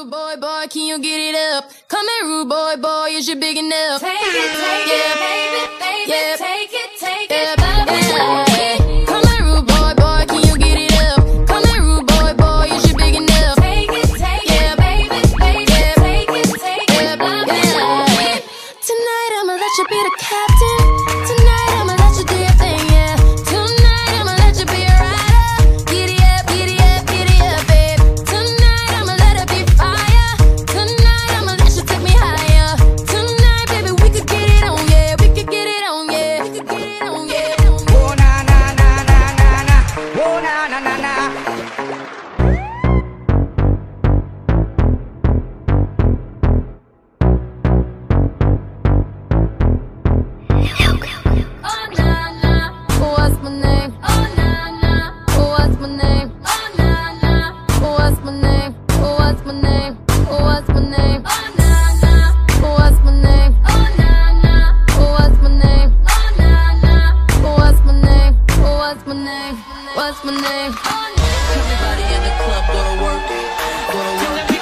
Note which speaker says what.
Speaker 1: rude boy, boy, can you get it up? Come here, rude boy, boy, is you big enough?
Speaker 2: Take it, baby, baby,
Speaker 1: yeah.
Speaker 2: take it,
Speaker 1: Yeah.
Speaker 2: baby.
Speaker 1: Come here, rude boy, boy, can you get it up? Come here, rude boy, boy, is you big enough?
Speaker 2: Take it, baby, baby, take it, baby.
Speaker 1: Tonight I'ma let you be the captain. Tonight I'ma let you do your thing, yeah. Tonight I'ma let you be a rider. Giddy up, babe. Tonight I'ma let it be fire. Tonight I'ma let you take me higher. Tonight, baby, we could get it on, yeah. We could get it on, yeah. We could get it on, yeah.
Speaker 3: Oh na na na na na na. Oh na na na na.
Speaker 1: Oh na na, what's my name? Oh na na, what's my name? Oh na na, what's my name? What's my name? What's my name? Oh na na, what's my name? Oh na na, what's my name? Oh na na, what's my name? What's my name? What's my name?
Speaker 4: Everybody in the club go to work, go to work.